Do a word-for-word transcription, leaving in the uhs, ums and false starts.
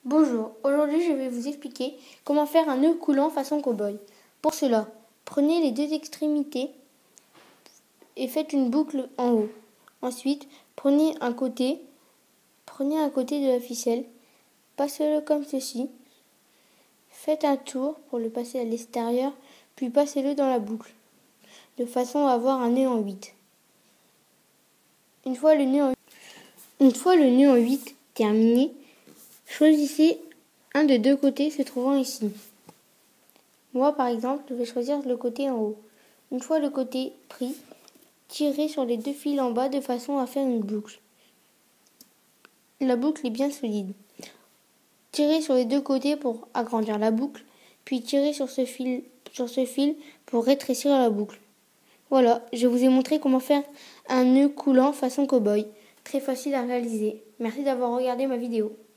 Bonjour, aujourd'hui je vais vous expliquer comment faire un nœud coulant façon cow-boy. Pour cela, prenez les deux extrémités et faites une boucle en haut. Ensuite, prenez un côté, prenez un côté de la ficelle, passez-le comme ceci, faites un tour pour le passer à l'extérieur, puis passez-le dans la boucle, de façon à avoir un nœud en huit. Une fois le nœud en, Une fois le nœud en huit terminé, choisissez un des deux côtés se trouvant ici. Moi, par exemple, je vais choisir le côté en haut. Une fois le côté pris, tirez sur les deux fils en bas de façon à faire une boucle. La boucle est bien solide. Tirez sur les deux côtés pour agrandir la boucle, puis tirez sur ce fil, sur ce fil pour rétrécir la boucle. Voilà, je vous ai montré comment faire un nœud coulant façon cow-boy. Très facile à réaliser. Merci d'avoir regardé ma vidéo.